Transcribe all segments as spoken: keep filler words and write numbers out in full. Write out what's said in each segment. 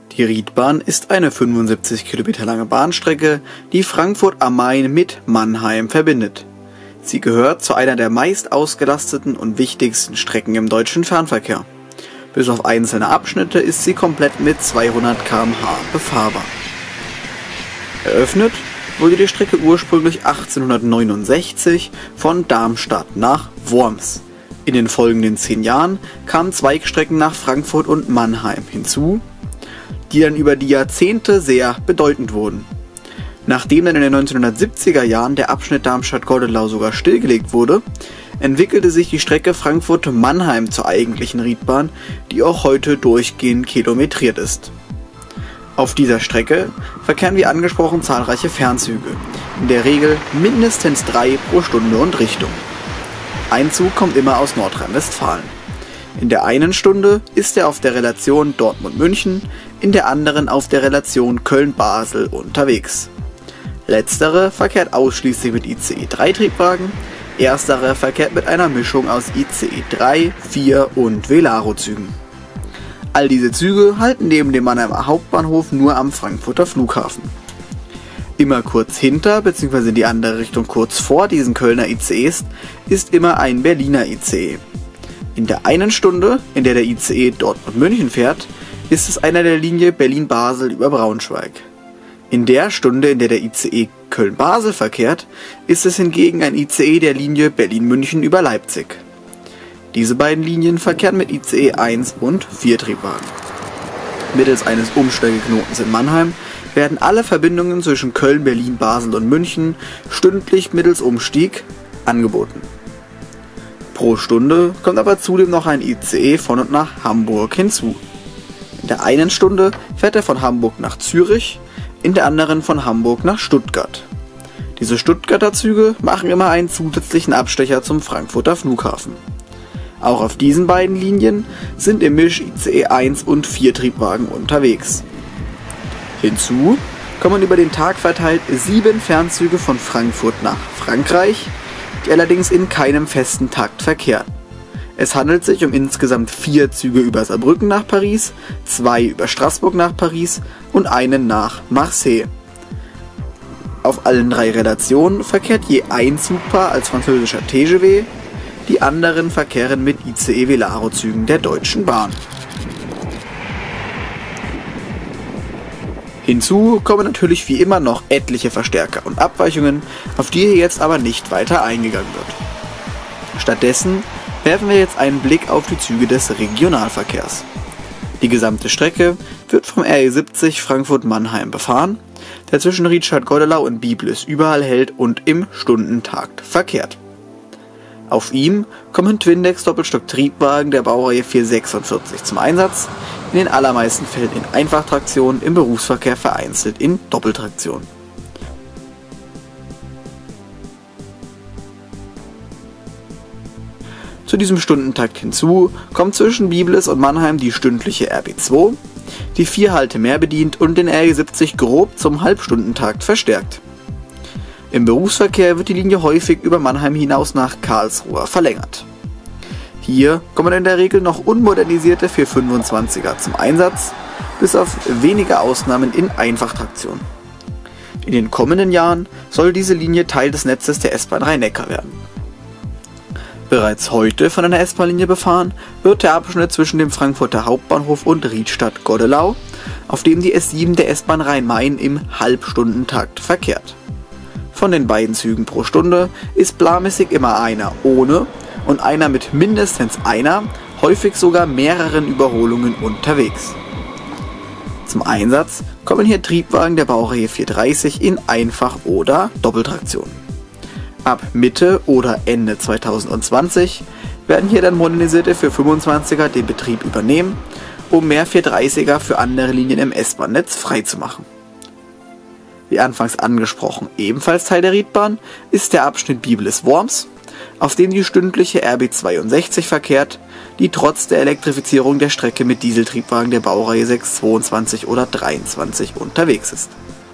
Die Riedbahn ist eine fünfundsiebzig Kilometer lange Bahnstrecke, die Frankfurt am Main mit Mannheim verbindet. Sie gehört zu einer der meist ausgelasteten und wichtigsten Strecken im deutschen Fernverkehr. Bis auf einzelne Abschnitte ist sie komplett mit zweihundert Kilometer pro Stunde befahrbar. Eröffnet wurde die Strecke ursprünglich achtzehnhundertneunundsechzig von Darmstadt nach Worms. In den folgenden zehn Jahren kamen Zweigstrecken nach Frankfurt und Mannheim hinzu, die dann über die Jahrzehnte sehr bedeutend wurden. Nachdem dann in den neunzehnhundertsiebziger Jahren der Abschnitt Darmstadt-Godelau sogar stillgelegt wurde, entwickelte sich die Strecke Frankfurt-Mannheim zur eigentlichen Riedbahn, die auch heute durchgehend kilometriert ist. Auf dieser Strecke verkehren wie angesprochen zahlreiche Fernzüge, in der Regel mindestens drei pro Stunde und Richtung. Ein Zug kommt immer aus Nordrhein-Westfalen. In der einen Stunde ist er auf der Relation Dortmund-München, in der anderen auf der Relation Köln-Basel unterwegs. Letztere verkehrt ausschließlich mit I C E drei Triebwagen, erstere verkehrt mit einer Mischung aus I C E drei, vier und Velaro-Zügen. All diese Züge halten neben dem Mannheimer Hauptbahnhof nur am Frankfurter Flughafen. Immer kurz hinter bzw. in die andere Richtung kurz vor diesen Kölner I C Es ist immer ein Berliner I C E. In der einen Stunde, in der der I C E Dortmund-München fährt, ist es einer der Linie Berlin-Basel über Braunschweig. In der Stunde, in der der I C E Köln-Basel verkehrt, ist es hingegen ein I C E der Linie Berlin-München über Leipzig. Diese beiden Linien verkehren mit I C E eins und vier Triebwagen. Mittels eines Umsteigeknotens in Mannheim werden alle Verbindungen zwischen Köln, Berlin, Basel und München stündlich mittels Umstieg angeboten. Pro Stunde kommt aber zudem noch ein I C E von und nach Hamburg hinzu. In der einen Stunde fährt er von Hamburg nach Zürich, in der anderen von Hamburg nach Stuttgart. Diese Stuttgarter Züge machen immer einen zusätzlichen Abstecher zum Frankfurter Flughafen. Auch auf diesen beiden Linien sind im Misch-I C E eins und vier Triebwagen unterwegs. Hinzu kommen über den Tag verteilt sieben Fernzüge von Frankfurt nach Frankreich, die allerdings in keinem festen Takt verkehren. Es handelt sich um insgesamt vier Züge über Saarbrücken nach Paris, zwei über Straßburg nach Paris und einen nach Marseille. Auf allen drei Relationen verkehrt je ein Zugpaar als französischer T G V, die anderen verkehren mit I C E Velaro-Zügen der Deutschen Bahn. Hinzu kommen natürlich wie immer noch etliche Verstärker und Abweichungen, auf die hier jetzt aber nicht weiter eingegangen wird. Stattdessen werfen wir jetzt einen Blick auf die Züge des Regionalverkehrs. Die gesamte Strecke wird vom R E siebzig Frankfurt-Mannheim befahren, der zwischen Riedstadt-Godelau und Biblis überall hält und im Stundentakt verkehrt. Auf ihm kommen Twindex-Doppelstock-Triebwagen der Baureihe vierhundertsechsundvierzig zum Einsatz, in den allermeisten Fällen in Einfachtraktion, im Berufsverkehr vereinzelt in Doppeltraktion. Zu diesem Stundentakt hinzu kommt zwischen Biblis und Mannheim die stündliche R B zwei, die vier Halte mehr bedient und den R E siebzig grob zum Halbstundentakt verstärkt. Im Berufsverkehr wird die Linie häufig über Mannheim hinaus nach Karlsruhe verlängert. Hier kommen in der Regel noch unmodernisierte vierhundertfünfundzwanziger zum Einsatz, bis auf wenige Ausnahmen in Einfachtraktion. In den kommenden Jahren soll diese Linie Teil des Netzes der S-Bahn Rhein-Neckar werden. Bereits heute von einer S-Bahn-Linie befahren wird der Abschnitt zwischen dem Frankfurter Hauptbahnhof und Riedstadt-Godelau, auf dem die S sieben der S-Bahn Rhein-Main im Halbstundentakt verkehrt. Von den beiden Zügen pro Stunde ist planmäßig immer einer ohne und einer mit mindestens einer, häufig sogar mehreren Überholungen unterwegs. Zum Einsatz kommen hier Triebwagen der Baureihe vierhundertdreißig in Einfach- oder Doppeltraktion. Ab Mitte oder Ende zweitausendzwanzig werden hier dann modernisierte vierhundertfünfundzwanziger den Betrieb übernehmen, um mehr vierhundertdreißiger für andere Linien im S-Bahn-Netz freizumachen. Wie anfangs angesprochen, ebenfalls Teil der Riedbahn ist der Abschnitt Biblis-Worms, auf dem die stündliche R B zweiundsechzig verkehrt, die trotz der Elektrifizierung der Strecke mit Dieseltriebwagen der Baureihe sechshundertzweiundzwanzig oder dreiundzwanzig unterwegs ist.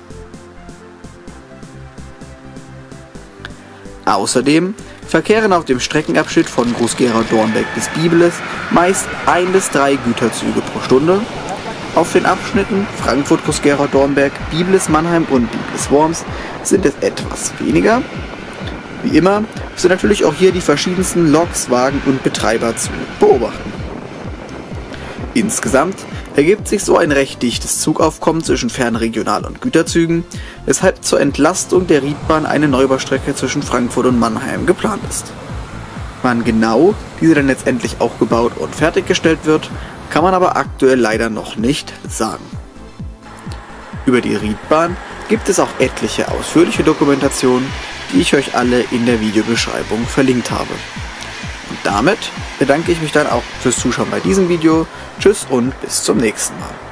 Außerdem verkehren auf dem Streckenabschnitt von Groß-Gerau-Dornberg bis Biblis meist ein bis drei Güterzüge pro Stunde, Auf den Abschnitten Frankfurt-Cosquera-Dornberg, Biblis-Mannheim und Biblis-Worms sind es etwas weniger. Wie immer sind natürlich auch hier die verschiedensten Loks, Wagen und Betreiber zu beobachten. Insgesamt ergibt sich so ein recht dichtes Zugaufkommen zwischen Fernregional- und Güterzügen, weshalb zur Entlastung der Riedbahn eine Neubaustrecke zwischen Frankfurt und Mannheim geplant ist. Wann genau diese dann letztendlich auch gebaut und fertiggestellt wird, kann man aber aktuell leider noch nicht sagen. Über die Riedbahn gibt es auch etliche ausführliche Dokumentationen, die ich euch alle in der Videobeschreibung verlinkt habe. Und damit bedanke ich mich dann auch fürs Zuschauen bei diesem Video. Tschüss und bis zum nächsten Mal.